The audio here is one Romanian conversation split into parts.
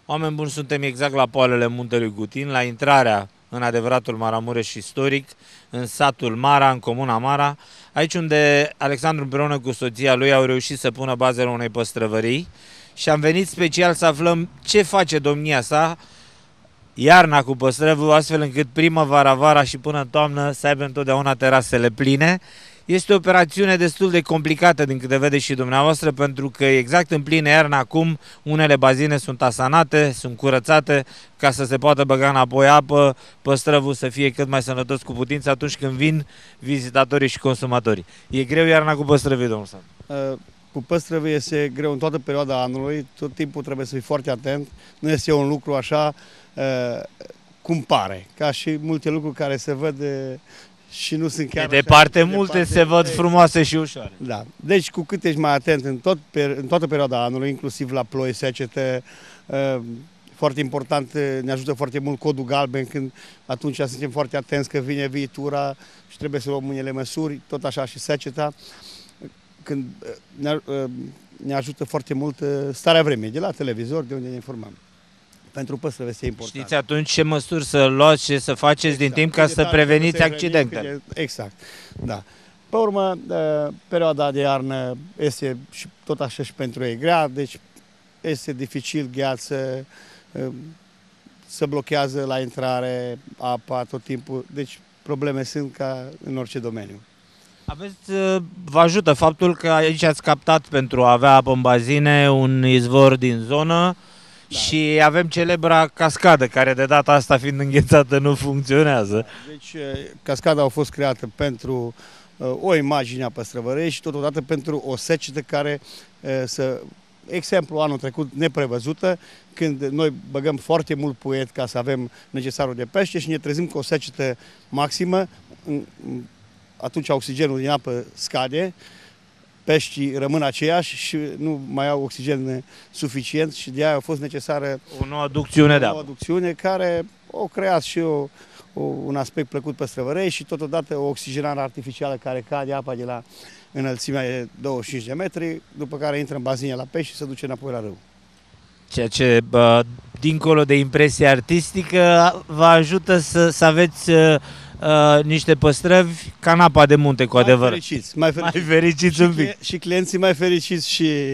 Oameni buni, suntem exact la poalele muntelui Gutin, la intrarea în adevăratul Maramureș istoric, în satul Mara, în comuna Mara, aici unde Alexandru împreună cu soția lui au reușit să pună bazele unei păstrăvării și am venit special să aflăm ce face domnia sa iarna cu păstrăvul, astfel încât primăvara, vara și până în toamnă să aibă întotdeauna terasele pline. Este o operațiune destul de complicată din câte vedeți și dumneavoastră, pentru că exact în plină iarnă acum unele bazine sunt asanate, sunt curățate ca să se poată băga înapoi apă, păstrăvul să fie cât mai sănătos cu putință atunci când vin vizitatorii și consumatorii. E greu iarna cu păstrăvii, domnul Sand? Cu păstrăvii este greu în toată perioada anului, tot timpul trebuie să fii foarte atent, nu este un lucru așa cum pare, ca și multe lucruri care se văd și nu sunt chiar de departe, multe se văd frumoase și ușoare. Da. Deci cu cât ești mai atent în toată perioada anului, inclusiv la ploi, secete, foarte important, ne ajută foarte mult codul galben, când atunci suntem foarte atenți că vine viitura și trebuie să luăm unele măsuri, tot așa și seceta, când ne ajută foarte mult starea vremii, de la televizor, de unde ne informăm. Pentru păstrăve este important. Știți atunci ce măsuri să luați, ce să faceți exact, din timp ca să preveniți accidentele. Exact, da. Pe urmă, perioada de iarnă este și tot așa și pentru ei grea, deci este dificil, gheață, se blochează la intrare apa tot timpul, deci probleme sunt ca în orice domeniu. Vă ajută faptul că aici ați captat pentru a avea apă în bazine un izvor din zonă. Da. Și avem celebra cascadă, care de data asta fiind înghețată nu funcționează. Deci cascada a fost creată pentru o imagine a păstrăvăriei și totodată pentru o secetă care, exemplu anul trecut neprevăzută, când noi băgăm foarte mult puiet ca să avem necesarul de pește și ne trezim cu o secetă maximă, atunci oxigenul din apă scade, peștii rămân aceiași și nu mai au oxigen suficient și de aia a fost necesară o nouă aducțiune de apă. O nouă aducțiune care o creat și un aspect plăcut păstrăvărei și totodată o oxigenare artificială care cade apa de la înălțimea de 25 de metri, după care intră în bazine la pești și se duce înapoi la râu. Ceea ce, dincolo de impresie artistică, vă ajută să aveți niște păstrăvi ca în apa de munte, cu adevărat. Mai fericiți un pic. Și clienții mai fericiți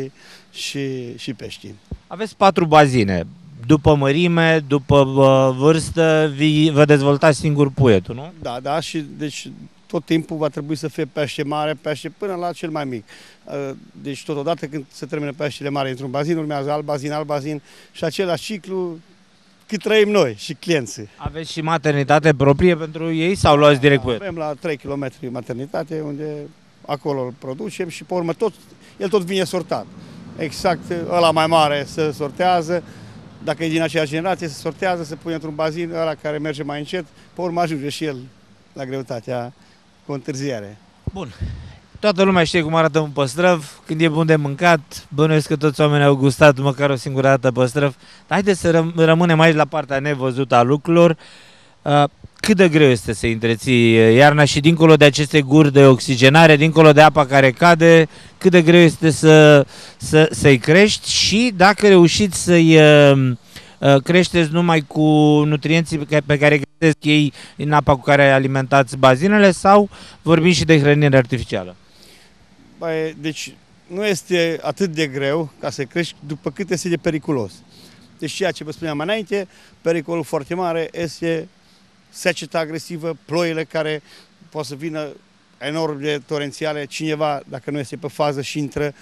și peștii. Aveți 4 bazine. După mărime, după vârstă, vă dezvoltați singur puietul, nu? Da, da, și deci tot timpul va trebui să fie pește mare, pește până la cel mai mic. Deci totodată când se termină peștele mare într-un bazin, urmează alt bazin și același ciclu cât trăim noi și clienții. Aveți și maternitate proprie pentru ei sau luați direct puiet? Avem la 3 km maternitate, unde acolo îl producem și pe urmă el tot vine sortat. Exact, ăla mai mare se sortează, dacă e din aceeași generație, se sortează, se pune într-un bazin, ăla care merge mai încet, pe urmă ajunge și el la greutatea cu întârziere. Bun. Toată lumea știe cum arată un păstrăv, când e bun de mâncat, bănuiesc că toți oamenii au gustat măcar o singură dată păstrăv. Dar haideți să rămânem aici la partea nevăzută a lucrurilor. Cât de greu este să întreții iarna și dincolo de aceste guri de oxigenare, dincolo de apa care cade, cât de greu este să-i crești și dacă reușiți să-i creșteți numai cu nutrienții pe care îi găsesc ei în apa cu care alimentați bazinele sau vorbim și de hrănire artificială? Deci nu este atât de greu ca să crești după cât este de periculos. Deci ceea ce vă spuneam înainte, pericolul foarte mare este seceta agresivă, ploile care pot să vină enorm de torențiale, cineva, dacă nu este pe fază și intră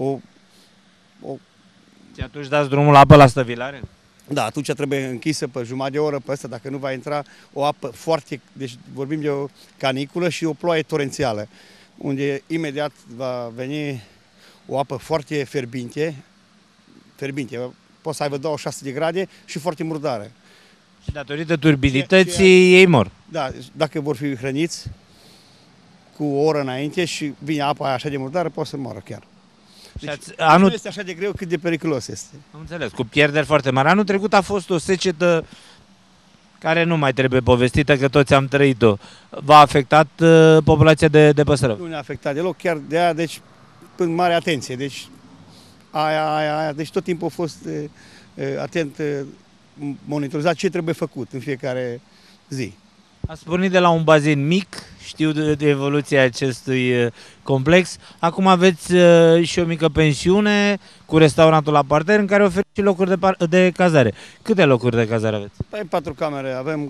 Și atunci dați drumul la apă la stăvilare? Da, atunci trebuie închisă pe jumătate de oră pe ăsta, dacă nu va intra o apă foarte, deci vorbim de o caniculă și o ploaie torențială, unde imediat va veni o apă foarte fierbinte, poate să aibă 26 de grade și foarte murdară. Și datorită turbidității ei mor. Da, dacă vor fi hrăniți cu o oră înainte și vine apa aia așa de murdară, poate să moară chiar. Deci, nu este așa de greu cât de periculos este. Am înțeles, cu pierderi foarte mari. Anul trecut a fost o secetă care nu mai trebuie povestită, că toți am trăit-o. V-a afectat populația de păsărăvi? Nu ne-a afectat deloc, chiar de aia, deci, în mare atenție. Deci, deci tot timpul a fost atent monitorizat ce trebuie făcut în fiecare zi. Ați pornit de la un bazin mic, știu de evoluția acestui complex. Acum aveți și o mică pensiune cu restaurantul la parter în care oferiți și locuri de cazare. Câte locuri de cazare aveți? Păi 4 camere avem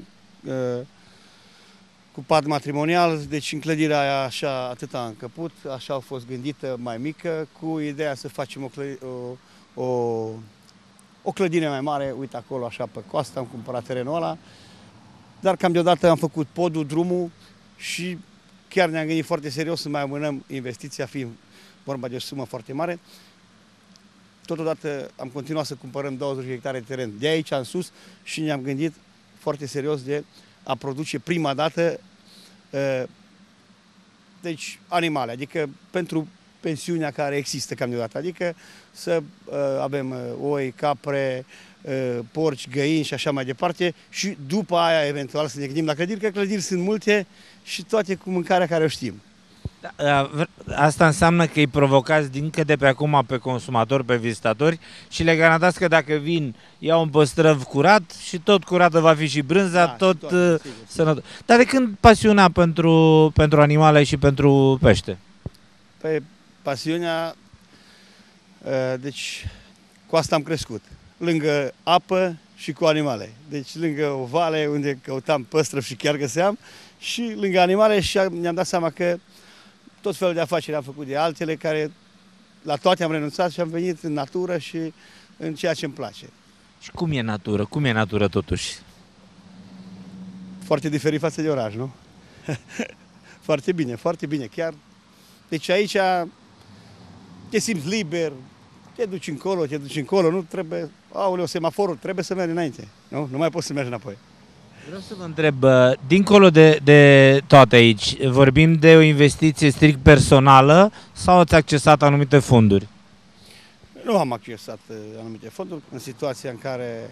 cu pat matrimonial, deci în clădirea aia așa atât a încăput, așa a fost gândită mai mică, cu ideea să facem o clădire mai mare, uite acolo așa pe coastă, am cumpărat terenul ăla, dar cam deodată am făcut podul, drumul și chiar ne-am gândit foarte serios să mai amânăm investiția, fiind vorba de o sumă foarte mare. Totodată am continuat să cumpărăm 20 de hectare de teren de aici în sus și ne-am gândit foarte serios de a produce prima dată deci animale, adică pentru pensiunea care există cam deodată, adică să avem oi, capre, porci, găini și așa mai departe și după aia eventual să ne gândim la clădiri, că clădiri sunt multe și toate cu mâncarea care o știm. Asta înseamnă că îi provocați dincă de pe acum pe consumatori, pe vizitatori și le garantați că dacă vin, iau un păstrăv curat și tot curată va fi și brânza, tot sănătos. Dar de când pasiunea pentru animale și pentru pește? Păi, pasiunea, deci cu asta am crescut, lângă apă și cu animale. Deci lângă o vale unde căutam păstrăv și chiar găseam și lângă animale și ne-am dat seama că tot felul de afaceri am făcut de altele, care la toate am renunțat și am venit în natură și în ceea ce îmi place. Și cum e natură? Cum e natură totuși? Foarte diferit față de oraș, nu? Foarte bine, foarte bine. Chiar, deci aici te simți liber, te duci încolo, nu trebuie, aoleu, semaforul, trebuie să mergi înainte, nu? Nu mai poți să mergi înapoi. Vreau să vă întreb, dincolo de toate aici, vorbim de o investiție strict personală sau ați accesat anumite fonduri? Nu am accesat anumite fonduri în situația în care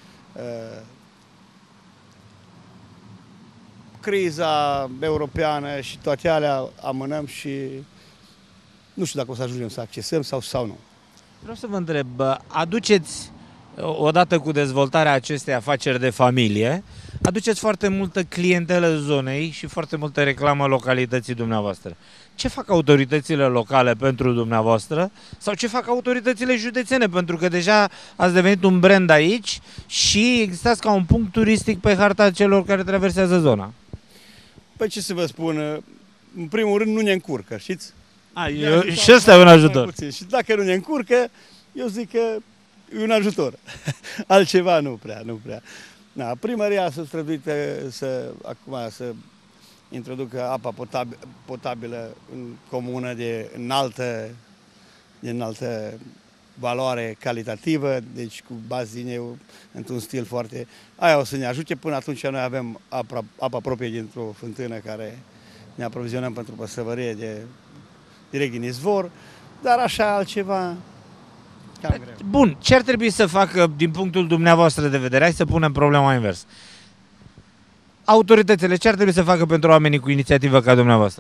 criza europeană și toate alea amânăm și nu știu dacă o să ajungem să accesăm sau nu. Vreau să vă întreb, aduceți, odată cu dezvoltarea acestei afaceri de familie, aduceți foarte multă clientelă zonei și foarte multă reclamă localității dumneavoastră. Ce fac autoritățile locale pentru dumneavoastră sau ce fac autoritățile județene? Pentru că deja ați devenit un brand aici și existați ca un punct turistic pe harta celor care traversează zona. Păi ce să vă spun, în primul rând nu ne încurcă, știți? Și ăsta e un ajutor. Și dacă nu ne încurcă, eu zic că e un ajutor. Altceva nu prea. Da, primăria s-a străduit acum să introducă apa potabilă în comună de înaltă valoare calitativă, deci cu bazine într-un stil foarte... Aia o să ne ajute, până atunci noi avem apa proprie dintr-o fântână care ne aprovizionăm pentru păsăvărie direct din izvor, dar așa altceva... Bun, ce ar trebui să facă din punctul dumneavoastră de vedere? Hai să punem problema invers. Autoritățile ce ar trebui să facă pentru oamenii cu inițiativă ca dumneavoastră?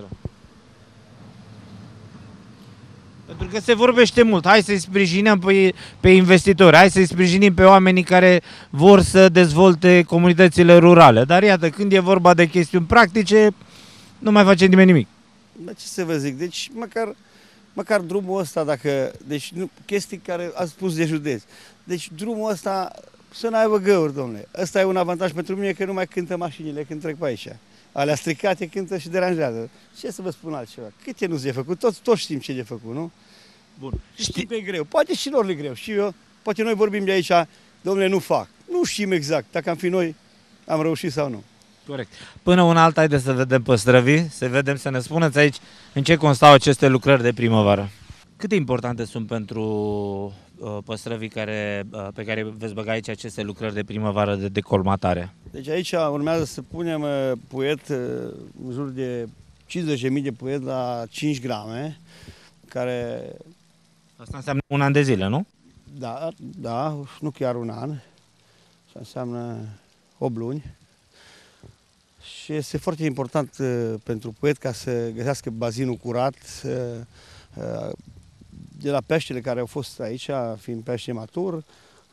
Pentru că se vorbește mult. Hai să-i sprijinim pe investitori, hai să-i sprijinim pe oamenii care vor să dezvolte comunitățile rurale. Dar iată, când e vorba de chestiuni practice, nu mai face nimeni nimic. Dar ce să vă zic, deci măcar drumul ăsta, deci chestii care ați spus de județ. Deci drumul ăsta să n-aibă găuri, domnule. Ăsta e un avantaj pentru mine, că nu mai cântă mașinile când trec pe aici. Alea stricate cântă și deranjează. Ce să vă spun altceva? Câte nu-ți e făcut? Toți știm ce e făcut, nu? Bun. Știi pe greu. Poate și lor le greu. Și eu, poate noi vorbim de aici, domnule, nu fac. Nu știm exact. Dacă am fi noi, am reușit sau nu. Corect. Până una alta, haideți să vedem păstrăvii, să ne spuneți aici în ce constau aceste lucrări de primăvară. Cât de importante sunt pentru păstrăvii pe care veți băga aici aceste lucrări de primăvară de decolmatare? Deci aici urmează să punem puiet, în jur de 50.000 de puiet la 5 grame, care... Asta înseamnă un an de zile, nu? Da, nu chiar un an. Asta înseamnă 8 luni. Și este foarte important pentru puiet ca să găsească bazinul curat, de la peștele care au fost aici, fiind pește matur,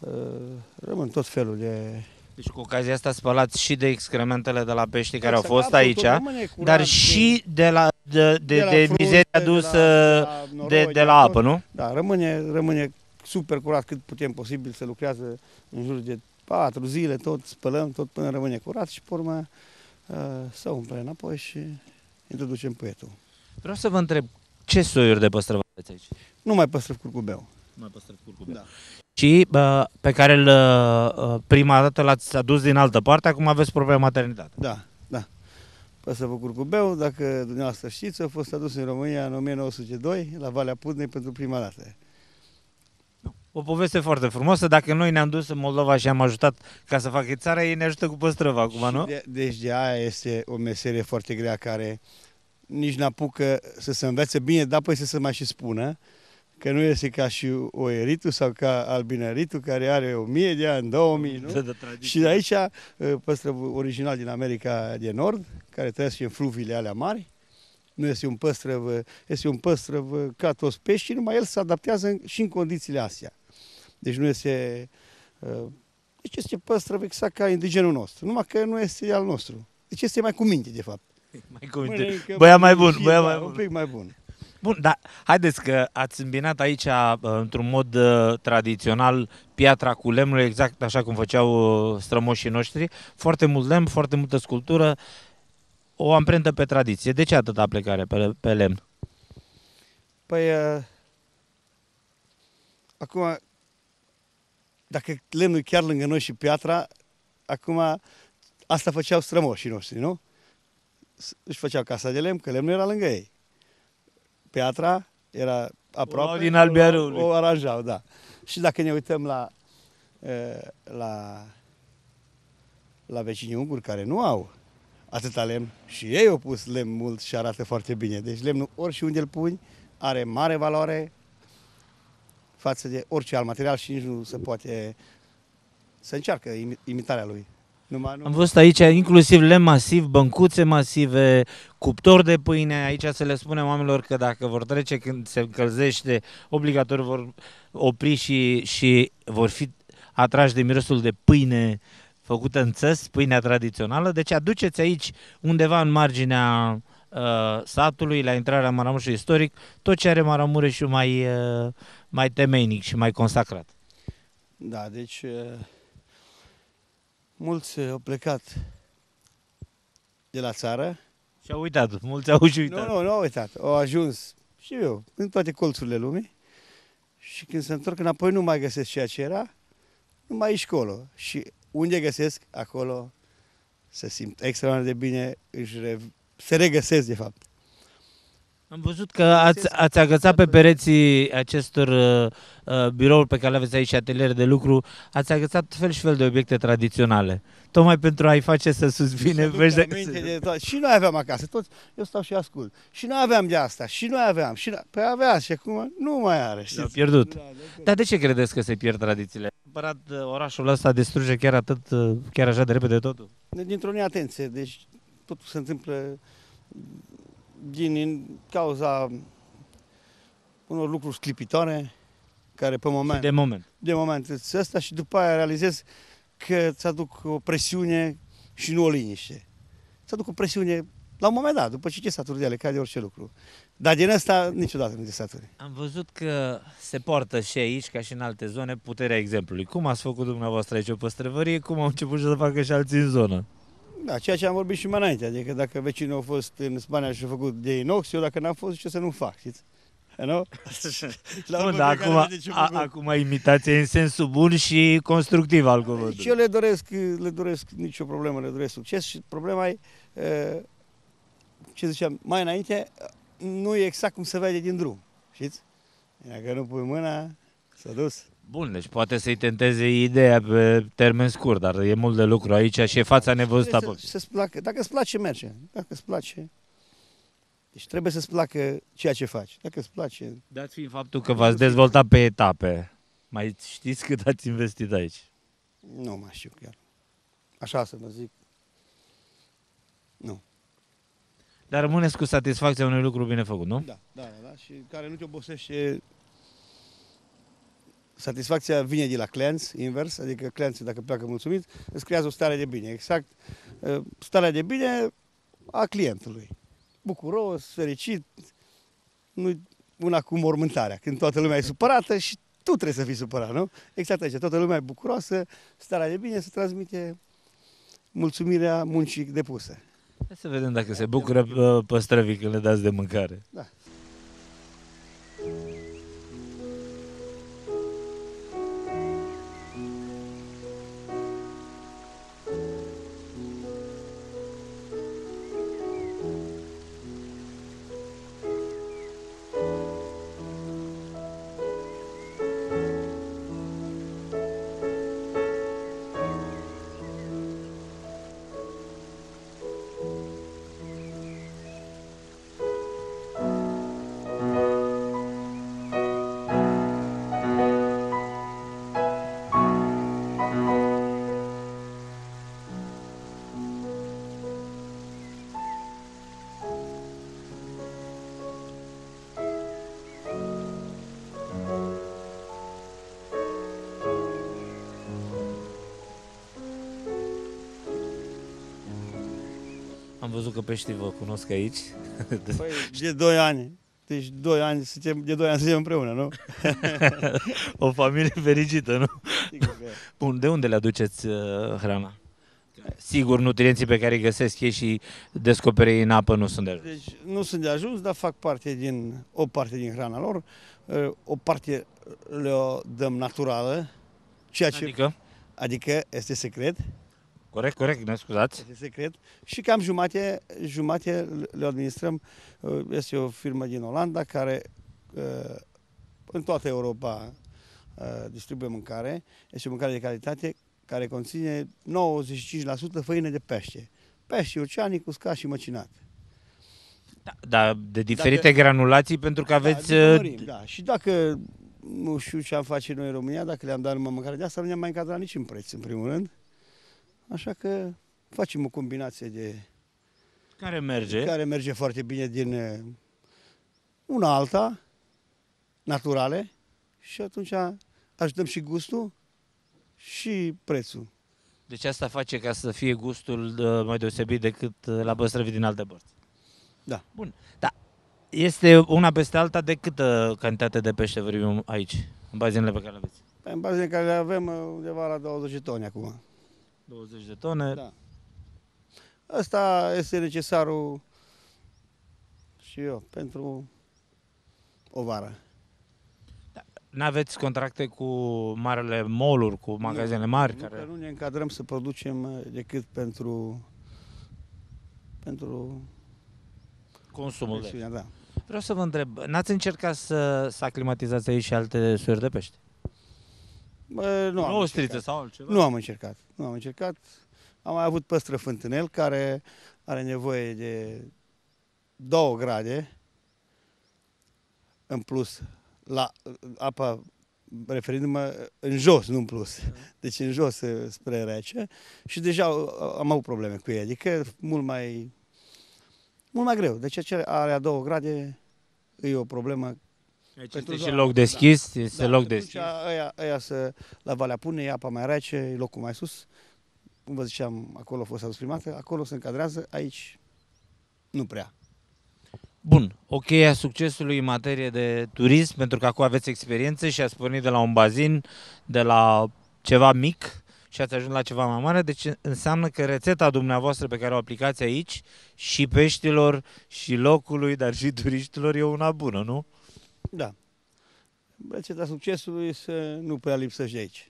rămân tot felul de... Deci cu ocazia asta spălați și de excrementele de la pești care Exact, au fost absolut, aici, tot rămâne curat, dar și de la de fructe, mizeria adusă de la apă, nu? Da, rămâne super curat cât putem posibil, să lucrează în jur de 4 zile, tot spălăm, tot până rămâne curat și pe urmă să umple înapoi și introducem puietul. Vreau să vă întreb, ce soiuri de păstrăv aveți aici? Nu mai păstrăv curcubeu. Mai păstrăv curcubeu. Da. Și pe care prima dată l-ați adus din altă parte, acum aveți propria maternitate. Da, da. Păstrăvul curcubeu, dacă dumneavoastră știți, a fost adus în România în 1902, la Valea Pudnei, pentru prima dată. O poveste foarte frumoasă. Dacă noi ne-am dus în Moldova și am ajutat ca să facă țara, ei ne ajută cu păstrăv acum, nu? Deci de aia este o meserie foarte grea care nici n-apucă să se învețe bine, dar apoi să se mai și spună că nu este ca și oieritul sau ca albinăritul care are 1000 de ani, 2000, nu? Și de aici păstrăvul original din America de Nord, care trăiesc în fluviile alea mari, nu este un păstrăv, este un păstrăv ca toți peștii, numai el se adaptează și în condițiile astea. Deci nu este... Deci este păstrăv exact ca indigenul nostru, numai că nu este al nostru. Deci este mai cu minte, de fapt. Mai cu minte. Băia mai bun, băia mai bun. Un pic mai bun. Bun, dar haideți că ați îmbinat aici, într-un mod tradițional, piatra cu lemnul, exact așa cum făceau strămoșii noștri. Foarte mult lemn, foarte multă sculptură, o amprentă pe tradiție. De ce atâta plecare pe lemn? Păi, acum, dacă lemnul e chiar lângă noi și piatra, acum asta făceau strămoșii noștri, nu? Își făceau casa de lemn, că lemnul era lângă ei. Piatra era aproape, din Albia Râului. O aranjau, da. Și dacă ne uităm la vecinii unguri care nu au atâta lemn, și ei au pus lemn mult și arată foarte bine. Deci lemnul, oriunde îl pui, are mare valoare față de orice alt material și nici nu se poate să încearcă imitarea lui. Am văzut aici inclusiv lemn masiv, băncuțe masive, cuptor de pâine. Aici să le spunem oamenilor că dacă vor trece când se încălzește, obligatoriu vor opri și vor fi atrași de mirosul de pâine făcută în țăs, pâinea tradițională. Deci aduceți aici, undeva în marginea satului, la intrarea Maramureșului istoric, tot ce are Maramureșul mai temeinic și mai consacrat. Da, deci... Mulți au plecat de la țară. Și au uitat, mulți au și uitat. Nu au uitat. Au ajuns, și eu, în toate colțurile lumii. Și când se întorc înapoi nu mai găsesc ceea ce era, nu mai ești acolo. Și unde găsesc, acolo se simt extraordinar de bine, se regăsesc de fapt. Am văzut că ați agățat pe pereții acestor birouri pe care le aveți aici, ateliere de lucru, ați agățat fel și fel de obiecte tradiționale. Tocmai pentru a-i face să susține. Și noi aveam acasă, toți, eu stau și ascult. Și noi aveam de asta, și noi aveam. Păi avea și acum nu mai are. S-a pierdut. Dar de ce credeți că se pierd tradițiile? Orașul ăsta distruge chiar așa de repede totul? Dintr-o neatenție. Deci totul se întâmplă din cauza unor lucruri sclipitoare care pe moment... De moment îți ăsta și după aia realizezi că îți aduc o presiune și nu o liniște. Îți aduc o presiune la un moment dat, după ce te saturi de ele, ca de orice lucru. Dar din ăsta niciodată nu te saturi. Am văzut că se poartă și aici, ca și în alte zone, puterea exemplului. Cum ați făcut dumneavoastră aici o păstrăvărie, cum au început să facă și alții în zonă? Da, ceea ce am vorbit și mai înainte, adică dacă vecinul a fost în Spania și a făcut de inox, eu dacă n-am fost, ce să nu fac, știți? Nu? Bun, dar acum imitația în sensul bun și constructiv al cuvântului. Și eu le doresc nicio problemă, le doresc succes și problema e, ce ziceam mai înainte, nu e exact cum se vede din drum, știți? Dacă nu pui mâna, s-a dus. Bun, deci poate să-i tenteze ideea pe termen scurt, dar e mult de lucru aici și e fața nevăzută. Dacă îți place, merge. Dacă îți place... Deci trebuie să-ți placă ceea ce faci. Dacă îți place... Dat fiind faptul că v-ați dezvoltat pe etape, mai știți cât ați investit aici? Nu mai știu chiar. Așa să vă zic. Nu. Dar rămâneți cu satisfacția unui lucru bine făcut, nu? Da. Și care nu te obosește Satisfacția vine de la clienți, invers, adică clienții dacă pleacă mulțumiți, îți creează o stare de bine. Exact starea de bine a clientului. Bucuros, fericit, nu una cu mormântarea, când toată lumea e supărată și tu trebuie să fii supărat, nu? Exact așa, toată lumea e bucuroasă, starea de bine se transmite mulțumirea muncii depuse. Hai să vedem dacă se bucură păstrăvii când le dați de mâncare. Da. Am văzut că peștii vă cunosc aici. Păi, de 2 ani. Deci 2 ani, de 2 ani suntem împreună, nu? O familie fericită, nu? Sigur că e. Bun, de unde le aduceți hrana? Sigur, nutrienții pe care îi găsesc ei și descoperi în apă nu sunt de ajuns. Deci nu sunt de ajuns, dar fac o parte din hrana lor. O parte le-o dăm naturală, ceea ce, adică este secret. Corect, ne scuzați. Este secret. Și cam jumate le administrăm. Este o firmă din Olanda care în toată Europa distribuie mâncare. Este o mâncare de calitate care conține 95% făină de pește. Pește oceanic, uscat și măcinat. Da, de diferite granulații pentru că aveți... Da. Și dacă nu știu ce am face noi în România, dacă le-am dat numai mâncare de asta, nu ne-am mai încadrat nici în preț, în primul rând. Așa că facem o combinație de... Care merge foarte bine din una alta, naturale, și atunci ajutăm și gustul și prețul. Deci asta face ca să fie gustul mai deosebit decât la păstrăvii din alte părți. Da. Bun. Da. Este una peste alta de câtă cantitate de pește vorbim aici, în bazinele pe care le aveți? În bazinele care le avem undeva la 20 de tone acum. 20 de tone? Da. Asta este necesarul și eu pentru o vară. N-aveți contracte cu marele mall-uri, cu magazinele mari? Care... Nu ne încadrăm să producem decât pentru consumul de. Da. Vreau să vă întreb, n-ați încercat să aclimatizați aici și alte soiuri de pește? Nu am ostriță sau altceva? Nu am încercat. Am mai avut păstră fântânel care are nevoie de 2 grade în plus la apa, referindu-mă în jos, nu în plus. Deci în jos spre rece și deja am avut probleme cu ei, adică mult mai greu. Deci ce are a 2 grade e o problemă. Deci este și loc deschis, este loc deschis. Aia la Valea Punei, apa mai rece, e locul mai sus. Cum vă ziceam, acolo a fost adus prima dată, acolo se încadrează, aici nu prea. Bun, o cheie a succesului în materie de turism, pentru că acum aveți experiență și ați pornit de la un bazin, de la ceva mic și ați ajuns la ceva mai mare, deci înseamnă că rețeta dumneavoastră pe care o aplicați aici și peștilor și locului, dar și turiștilor e una bună, nu? Da. Rețeta succesului să nu prea lipsești de aici.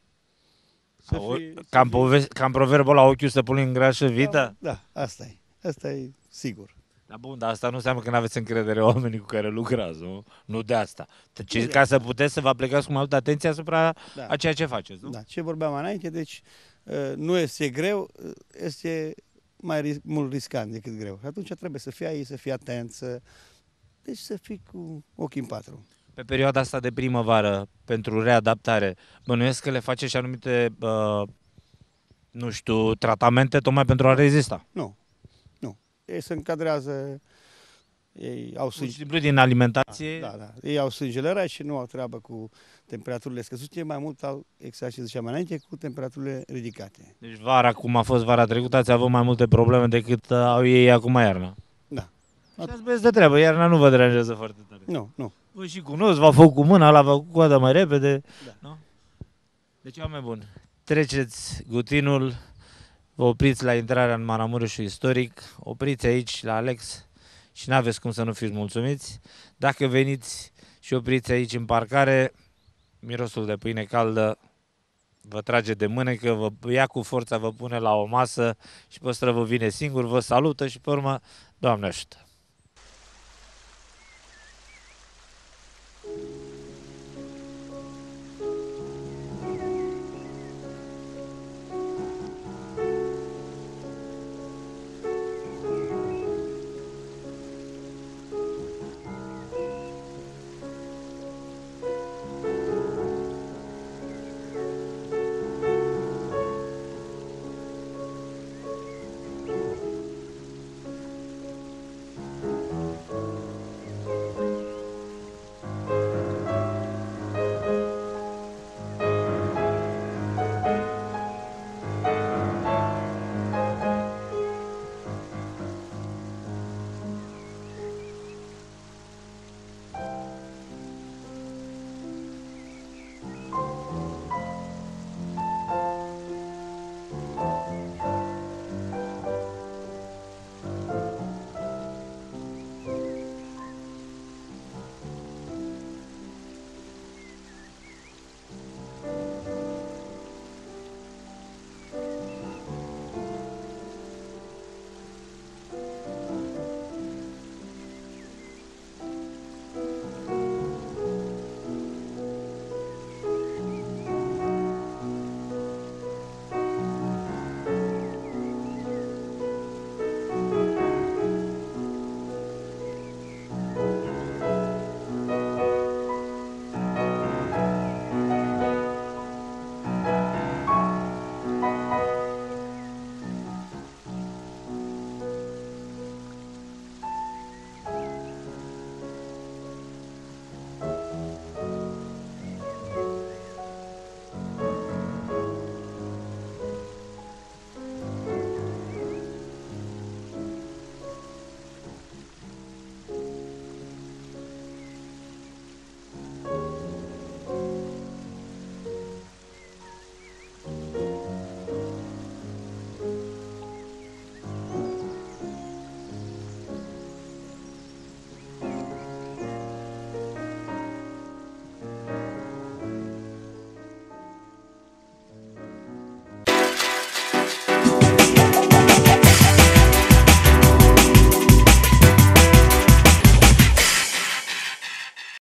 Cam proverbul la ochiul stăpânului îngrașă vita? Da, asta e sigur. Da, bun, dar asta nu înseamnă că nu aveți încredere în oamenii cu care lucrați, nu? Nu de asta. Ca să puteți să vă aplicați cu mai multă atenție asupra a ceea ce faceți, nu? Da, ce vorbeam înainte, deci nu este greu, este mai mult riscant decât greu. Atunci trebuie să fii aici, să fii atent, deci să fii cu ochii în patru. Pe perioada asta de primăvară, pentru readaptare, bănuiesc că le face și anumite, nu știu, tratamente tocmai pentru a rezista. Nu. Ei se încadrează Ei au Pur și simplu din alimentație. Da. Ei au sângele rece și nu au treabă cu temperaturile scăzute, mai mult au, exact ce ziceam înainte, cu temperaturile ridicate. Deci vara, cum a fost vara trecută, ați avut mai multe probleme decât au ei acum iarna. Da. Și ați băieți de treabă, iarna nu vă deranjează foarte tare. Nu. Vă și cunosc, v-a făcut cu mâna, l-a făcut cu coada mai repede. Da. Nu? Deci, oameni buni, treceți Gutinul, vă opriți la intrarea în Maramureșul istoric, opriți aici la Alex și n-aveți cum să nu fiți mulțumiți. Dacă veniți și opriți aici în parcare, mirosul de pâine caldă vă trage de mânecă, vă ia cu forța, vă pune la o masă și pe stră vă vine singur, vă salută și pe urmă, Doamne ajută!